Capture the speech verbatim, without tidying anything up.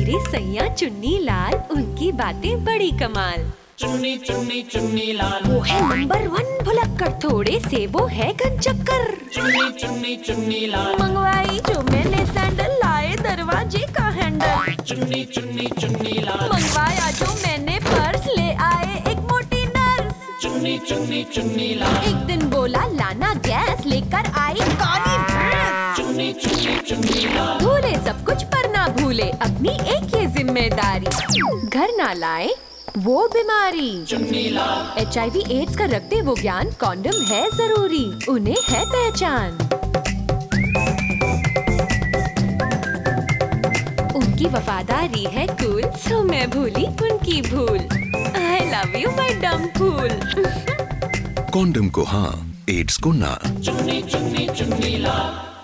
मेरे सैया चुन्नी लाल, उनकी बातें बड़ी कमाल। चुन्नी चुन्नी चुन्नी लाल, वो है नंबर वन भुलक्कड़, थोड़े से वो है गंचक्कर। चुन्नी चुन्नी चुन्नी लाल, मंगवाई जो मैंने सैंडल, लाए दरवाजे का हैंडल। चुन्नी चुन्नी चुन्नी लाल, मंगवाया जो मैंने पर्स, ले आए एक मोटी नर्स। चुन्नी चुन्नी चुन्नी लाल, एक दिन बोला लाना गैस, लेकर आई काली भैंस। चुन्नी चुन्नी चुन्नी लाल, भूले सब कुछ पर ना भूले अपनी एक ये जिम्मेदारी, घर ना लाए वो बीमारी। Chunni Lal, H I V AIDS का रखते वो ज्ञान, कॉन्डम है जरूरी, उन्हें है पहचान। उनकी वफादारी है कूल, सो मैं भूली उनकी भूल। आई लव यू माय डम फूल। कॉन्डम को हाँ, एड्स को ना। चुन्नी चुन्नी चुन्नी लाल।